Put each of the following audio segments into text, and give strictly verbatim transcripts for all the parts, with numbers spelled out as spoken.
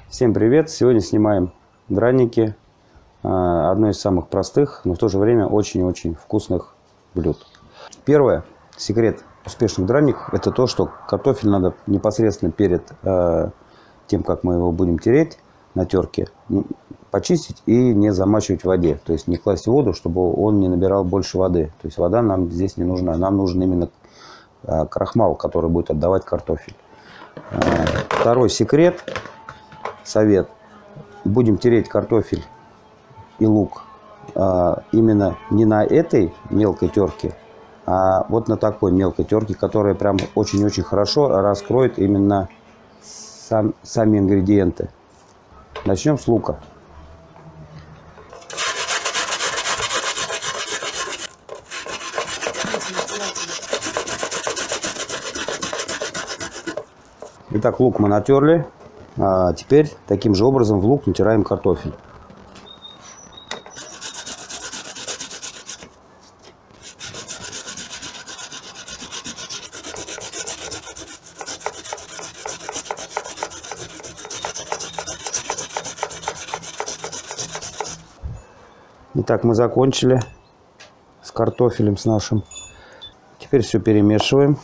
Всем привет! Сегодня снимаем драники. Одно из самых простых, но в то же время очень-очень вкусных блюд. Первое, секрет успешных драников, это то, что картофель надо непосредственно перед тем, как мы его будем тереть на терке, почистить и не замачивать в воде. То есть не класть в воду, чтобы он не набирал больше воды. То есть вода нам здесь не нужна. Нам нужен именно крахмал, который будет отдавать картофель. Второй секрет, совет. Будем тереть картофель и лук именно не на этой мелкой терке, а вот на такой мелкой терке, которая прям очень-очень хорошо раскроет именно сам, сами ингредиенты. Начнем с лука. Итак, лук мы натерли. А теперь таким же образом в лук натираем картофель. Итак, мы закончили с картофелем с нашим. Теперь все перемешиваем.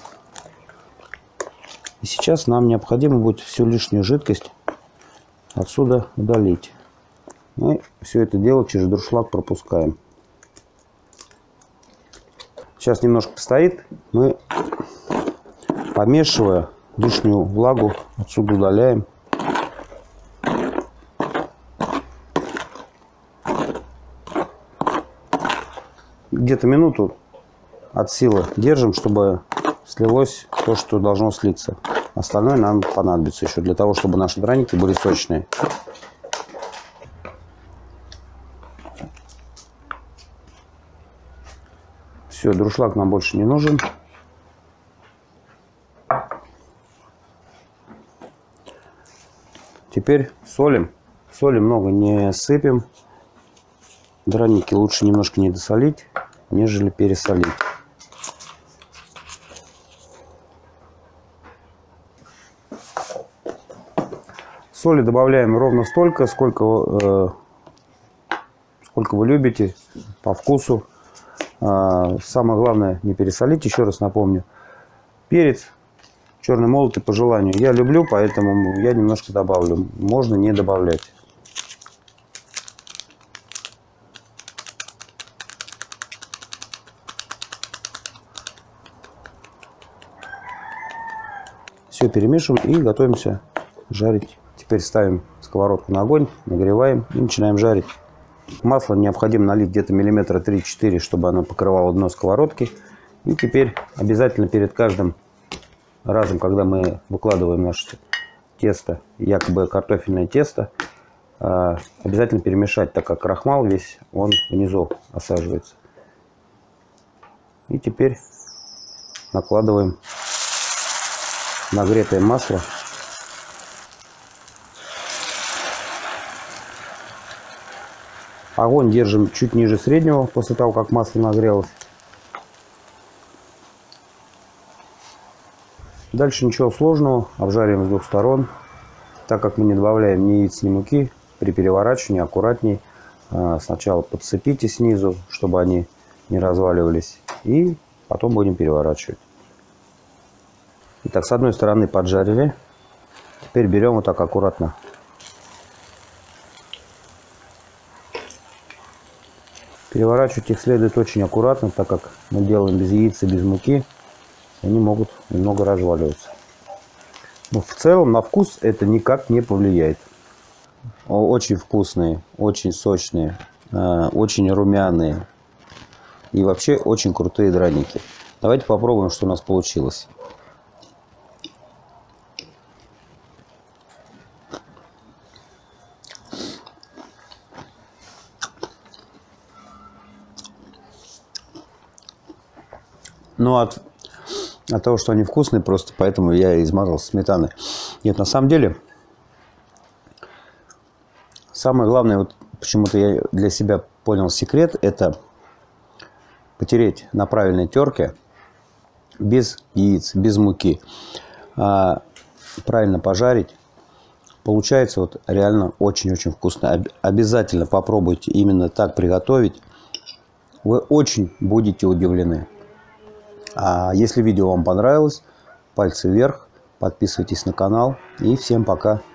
И сейчас нам необходимо будет всю лишнюю жидкость отсюда удалить. Мы все это дело через дуршлаг пропускаем. Сейчас немножко постоит. Мы, помешивая, лишнюю влагу отсюда удаляем. Где-то минуту от силы держим, чтобы слилось то, что должно слиться. Остальное нам понадобится еще для того, чтобы наши драники были сочные. Все, дуршлаг нам больше не нужен. Теперь солим. Соли много не сыпем. Драники лучше немножко не досолить, нежели пересолить. Соли добавляем ровно столько, сколько, э, сколько вы любите, по вкусу. Э, самое главное не пересолить, еще раз напомню. Перец черный молотый по желанию. Я люблю, поэтому я немножко добавлю. Можно не добавлять. Все перемешиваем и готовимся жарить. Теперь ставим сковородку на огонь, нагреваем и начинаем жарить. Масло необходимо налить где-то миллиметра три-четыре, чтобы оно покрывало дно сковородки. И теперь обязательно перед каждым разом, когда мы выкладываем наше тесто, якобы картофельное тесто, обязательно перемешать, так как крахмал весь, он внизу осаживается. И теперь накладываем нагретое масло. Огонь держим чуть ниже среднего, после того, как масло нагрелось. Дальше ничего сложного. Обжариваем с двух сторон. Так как мы не добавляем ни яиц, ни муки, при переворачивании аккуратней. Сначала подцепите снизу, чтобы они не разваливались. И потом будем переворачивать. Итак, с одной стороны поджарили. Теперь берем вот так аккуратно. Переворачивать их следует очень аккуратно, так как мы делаем без яиц и без муки. Они могут немного разваливаться. Но в целом на вкус это никак не повлияет. Очень вкусные, очень сочные, очень румяные. И вообще очень крутые драники. Давайте попробуем, что у нас получилось. Ну, от, от того, что они вкусные, просто поэтому я измазал сметаной. Нет, на самом деле, самое главное, вот почему-то я для себя понял секрет, это потереть на правильной терке без яиц, без муки. А правильно пожарить Получается вот реально очень-очень вкусно. Обязательно попробуйте именно так приготовить. Вы очень будете удивлены. А если видео вам понравилось, пальцы вверх, подписывайтесь на канал. И всем пока.